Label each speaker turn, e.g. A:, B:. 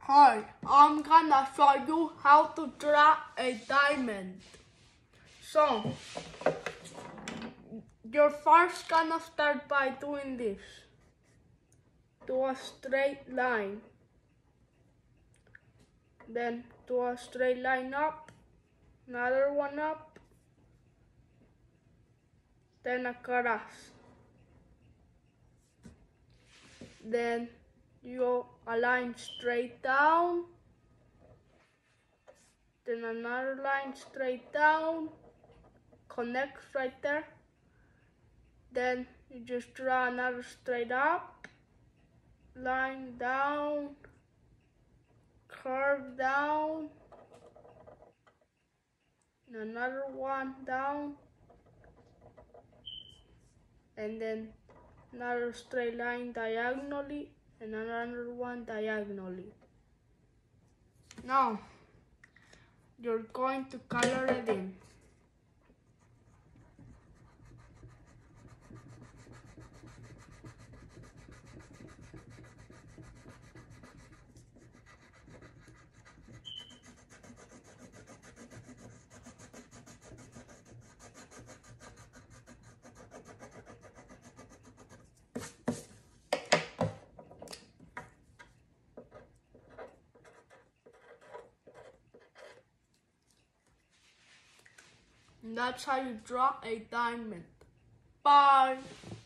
A: Hi, I'm gonna show you how to draw a diamond. So, you're first gonna start by doing this. Do a straight line. Then do a straight line up, another one up, then across. Then you align straight down, then another line straight down, connects right there. Then you just draw another straight up, line down, curve down, and another one down, and then another straight line diagonally, and another one diagonally. Now, you're going to color it in. And that's how you draw a diamond. Bye!